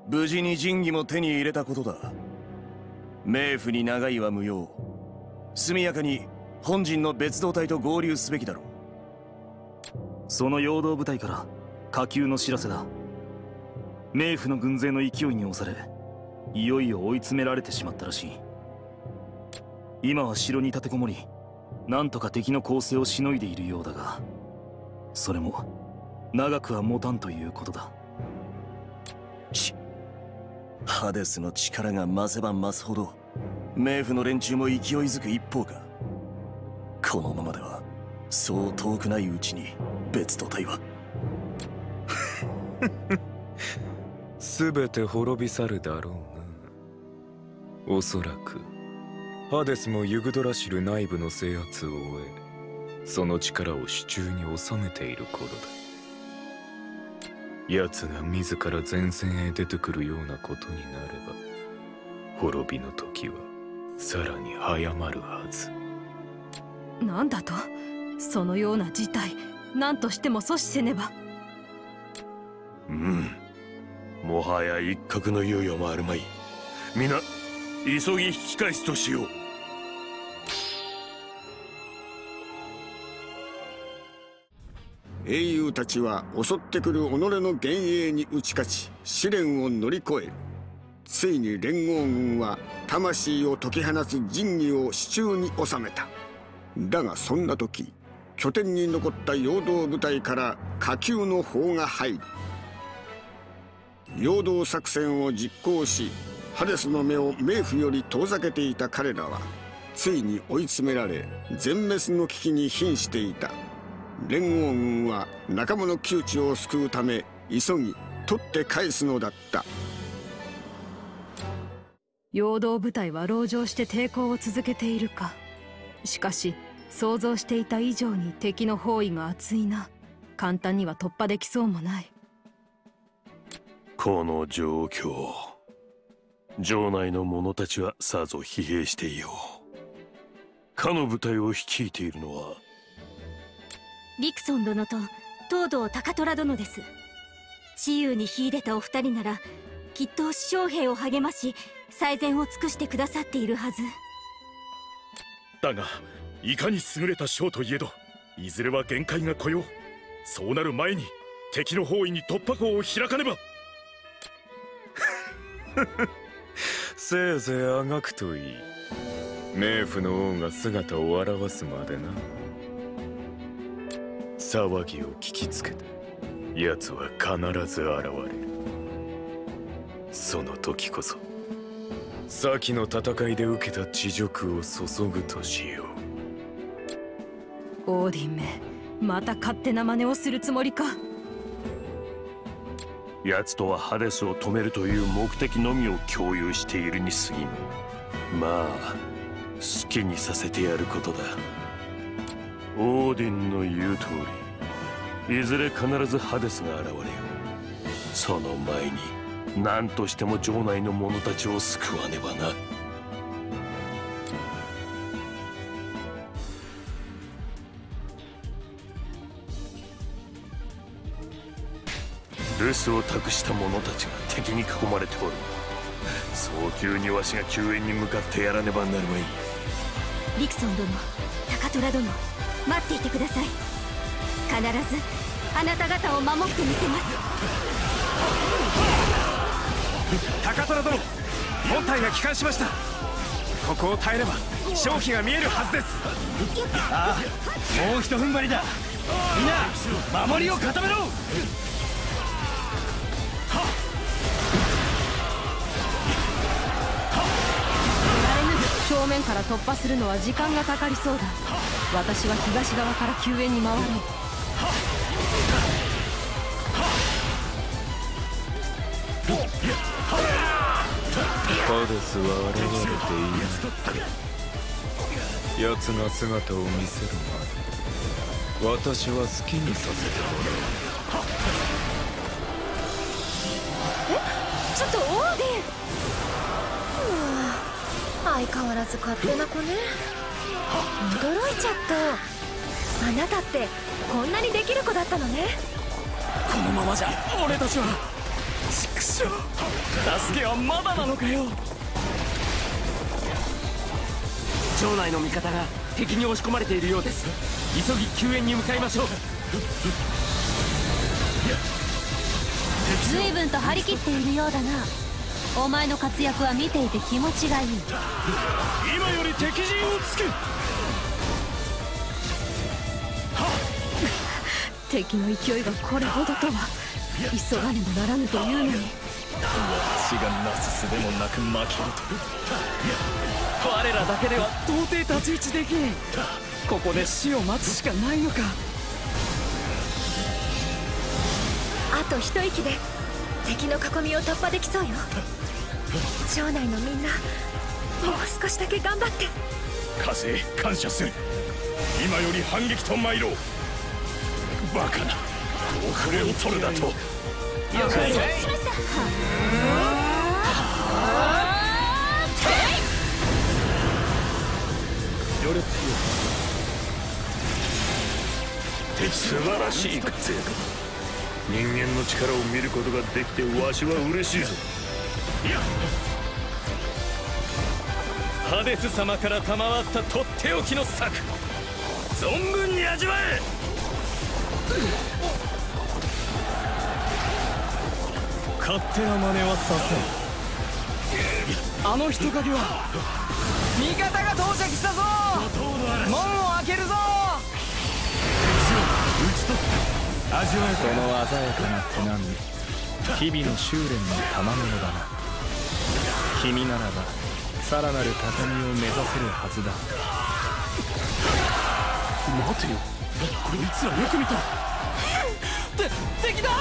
無事に神器も手に入れたことだ。冥府に長いは無用。速やかに本陣の別動隊と合流すべきだろう。 その陽動部隊から火急の知らせだ。冥府の軍勢の勢いに押され、いよいよ追い詰められてしまったらしい。今は城に立てこもり、なんとか敵の攻勢をしのいでいるようだが、それも長くは持たんということだ。 ハデスの力が増せば増すほど冥府の連中も勢いづく一方か。このままではそう遠くないうちに別動隊は全て滅び去るだろうな。おそらくハデスもユグドラシル内部の制圧を終え、その力を手中に収めている頃だ。奴が自ら前線へ出てくるようなことになれば、滅びの時はさらに早まるはず。 なんだと？そのような事態、何としても阻止せねば。 もはや一刻の猶予もあるまい。皆急ぎ引き返すとしよう。 英雄たちは襲ってくる己の幻影に打ち勝ち、試練を乗り越え、ついに連合軍は魂を解き放つ神器を手中に収めた。だがそんな時、拠点に残った陽動部隊から火急の砲が入り、陽動作戦を実行し、ハデスの目を冥府より遠ざけていた彼らはついに追い詰められ、全滅の危機に瀕していた。連合軍は仲間の窮地を救うため急ぎ取って返すのだった。 陽動部隊は籠城して抵抗を続けているか。しかし想像していた以上に敵の包囲が厚いな。簡単には突破できそうもない。 この状況、城内の者たちはさぞ疲弊していよう。かの部隊を率いているのはリクソン殿と東堂高虎殿です。雌雄に秀でたお二人ならきっと死傷兵を励まし最善を尽くしてくださっているはず。 だがいかに優れた将といえど、いずれは限界が来よう。そうなる前に敵の包囲に突破口を開かねば。 せいぜいあがくといい。冥府の王が姿を現すまでな。騒ぎを聞きつけて奴は必ず現れる。その時こそ先の戦いで受けた恥辱を注ぐとしよう。オーディンめ、また勝手な真似をするつもりか。 奴とはハデスを止めるという目的のみを共有しているに過ぎん。まあ好きにさせてやることだ。オーディンの言う通り、いずれ必ずハデスが現れよ。その前に何としても城内の者たちを救わねばな。留守を託した者たちが敵に囲まれておる。早急にわしが救援に向かってやらねばなるまい。 リクソン殿、高虎殿、待っていてください。必ずあなた方を守ってみせます。 高虎殿、本隊が帰還しました。ここを耐えれば勝機が見えるはずです。 ああ、もうひと踏ん張りだ。みんな守りを固めろ。 正面から突破するのは時間がかかりそうだ。私は東側から救援に回ろう。 ハデスは現れていないか。奴が姿を見せるまで私は好きにさせてもらう。ちょっとオーディン。 相変わらず勝手な子ね。驚いちゃった。あなたってこんなにできる子だったのね。 このままじゃ俺たちは。畜生。 助けはまだなのかよ。城内の味方が敵に押し込まれているようです。急ぎ救援に向かいましょう。 随分と張り切っているようだな。お前の活躍は見ていて気持ちがいい。 今より敵陣を突く。 敵の勢いがこれほどとは。急がねばならぬというのに、 私がなすすべもなく負けると。我らだけでは到底太刀打ちできん。ここで死を待つしかないのか。 あと一息で敵の囲みを突破できそうよ。城内のみんな、もう少しだけ頑張って。 加勢感謝する。今より反撃と参ろう。バカな、遅れを取るだと。 了解しました。 素晴らしい活躍。人間の力を見ることができてわしは嬉しいぞ。 ハデス様から賜ったとっておきの策、存分に味わえ。勝手な真似はさせん。あの人影は味方が到着したぞ。門を開けるぞ。 味わえ。その鮮やかな手並み、日々の修練の賜物だな。君ならばさらなる高みを目指せるはずだ。 待てよ、こいつらよく見た。敵だ。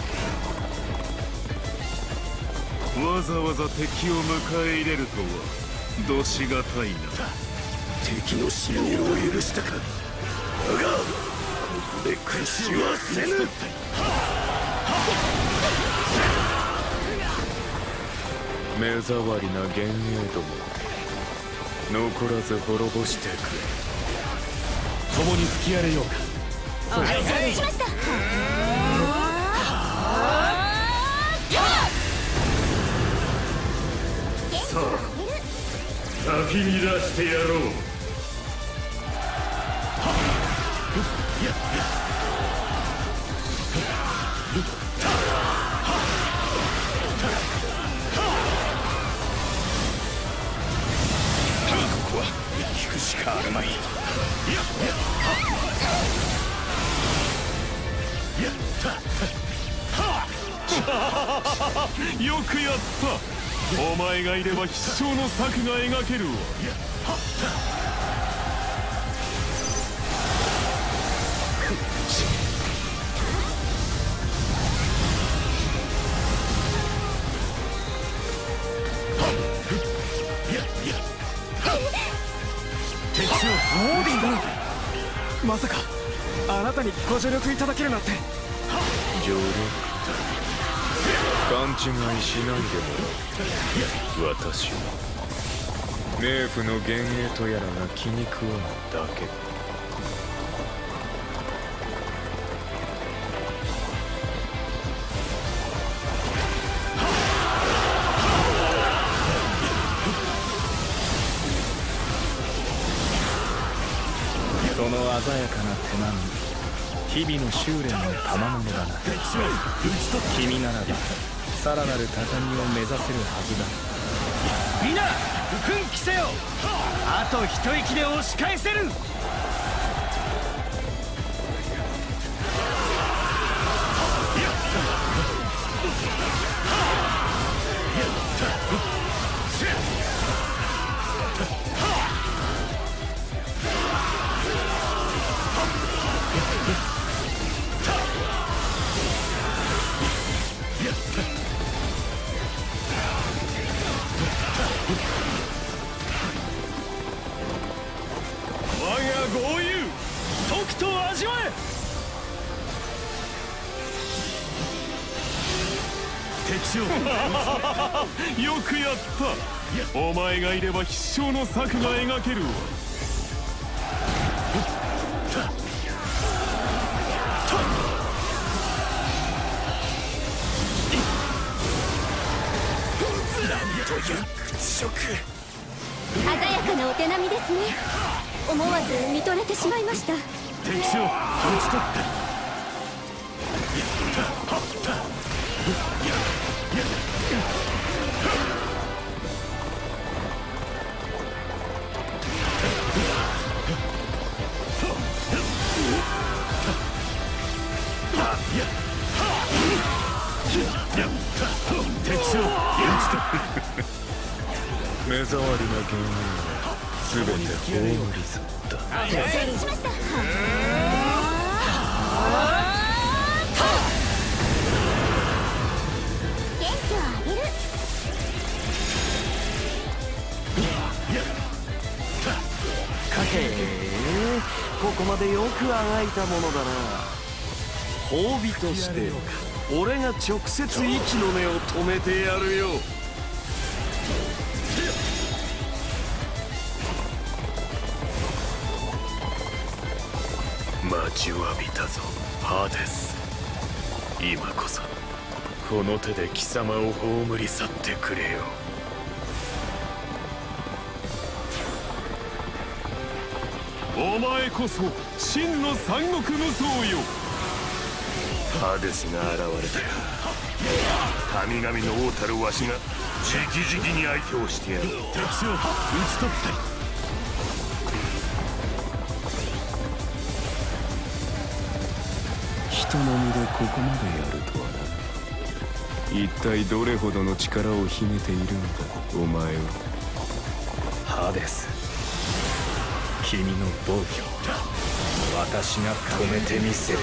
わざわざ敵を迎え入れるとはどしがたいな。 敵の侵入を許したか。だがここで屈死はせぬ。 目障りな幻影ども、残らず滅ぼしてくれ。 共に吹き荒れようか。 はい、承知しました。 さあ、先に出してやろう。ここは引くしかあるまい。 よくやった。お前がいれば必勝の策が描けるわ。 敵将オーディンだ。まさかあなたにご助力いただけるなんて。 助力勘違いしないでもらう。私は冥府の幻影とやらが気に食わぬだけ。 その鮮やかな手並み、日々の修練の賜物だな。君ならばさらなる高みを目指せるはずだ。 みんな奮起せよ。あと一息で押し返せる。豪遊とくと味わえ。敵将よくやった。お前がいれば必勝の策が描けるわ。 という屈辱。 鮮やかなお手並みですね。思わず見とれてしまいました。 敵将討ち取って。 目障りな幻影は全て葬り去った。 承知しました。元気をあげる。 ここまでよくあがいたものだな。褒美として俺が直接息の根を止めてやるよ。 待ちわびたぞハーデス。今こそこの手で貴様を葬り去ってくれよ。 お前こそ真の三国無双よ。 ハーデスが現れたか。神々の王たるわしが直々に相手をしてやる。敵将討ち取って。 人の身でここまでやるとはな。一体どれほどの力を秘めているんだお前は。 ハーデス、君の暴挙私が止めてみせる。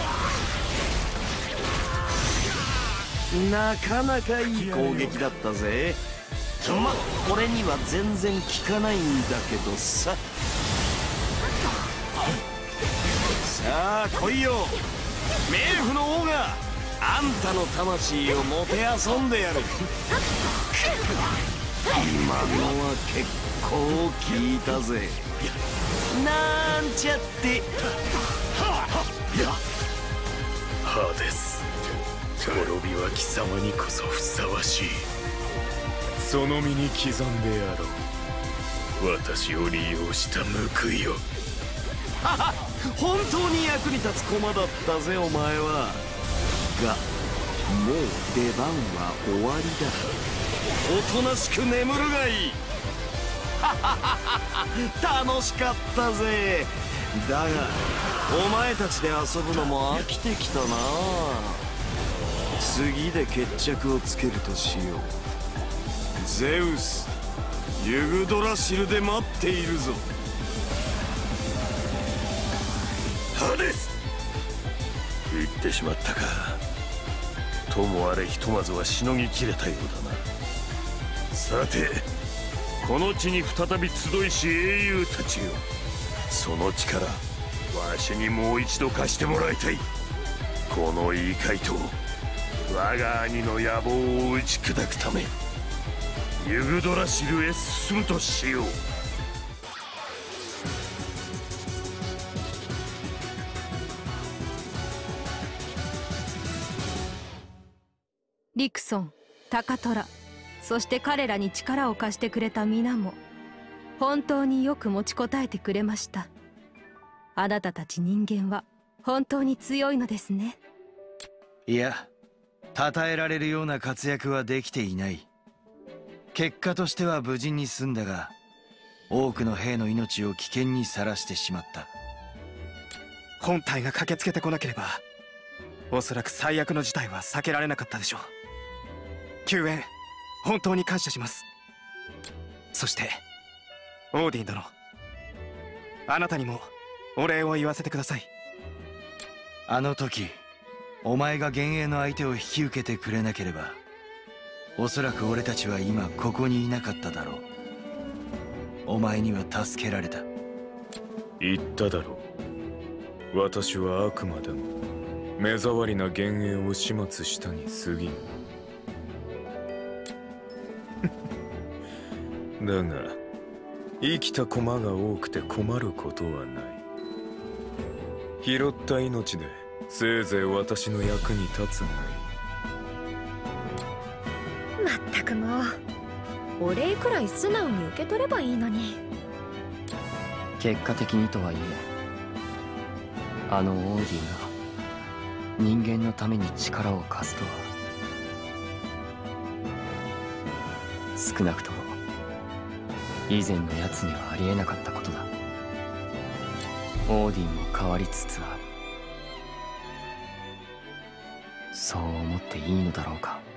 なかなかいい攻撃だったぜ。ま、俺には全然効かないんだけどさ。さあ来いよ冥府の王があんたの魂をもてあそんでやる。今のは結構効いたぜ。なんちゃってハーデス、滅びは貴様にこそふさわしい。その身に刻んでやろう。私を利用した報いを。 本当に役に立つ駒だったぜお前は。がもう出番は終わりだ。おとなしく眠るがいい。楽しかったぜ。だがお前たちで遊ぶのも飽きてきたな。次で決着をつけるとしよう。ゼウス、ユグドラシルで待っているぞ。 ハーデス、言ってしまったか。ともあれひとまずはしのぎきれたようだな。さてこの地に再び集いし英雄たちよ、その力わしにもう一度貸してもらいたい。この異界と我が兄の野望を打ち砕くためユグドラシルへ進むとしよう。 リクソン、タカトラ、そして彼らに力を貸してくれた皆も本当によく持ちこたえてくれました。あなたたち人間は本当に強いのですね。 いや、称えられるような活躍はできていない。結果としては無事に済んだが、多くの兵の命を危険にさらしてしまった。 本隊が駆けつけてこなければおそらく最悪の事態は避けられなかったでしょう。救援本当に感謝します。そしてオーディン殿、あなたにもお礼を言わせてください。 あの時お前が幻影の相手を引き受けてくれなければ、おそらく俺たちは今ここにいなかっただろう。お前には助けられた。 言っただろう。私はあくまでも目障りな幻影を始末したに過ぎん。だが生きた駒が多くて困ることはない。拾った命でせいぜい私の役に立つがいい。 まったくもうお礼くらい素直に受け取ればいいのに。 結果的にとはいえ、あのオーディが人間のために力を貸すとは、少なくとも以前のやつにはありえなかったことだ。オーディンも変わりつつある。そう思っていいのだろうか。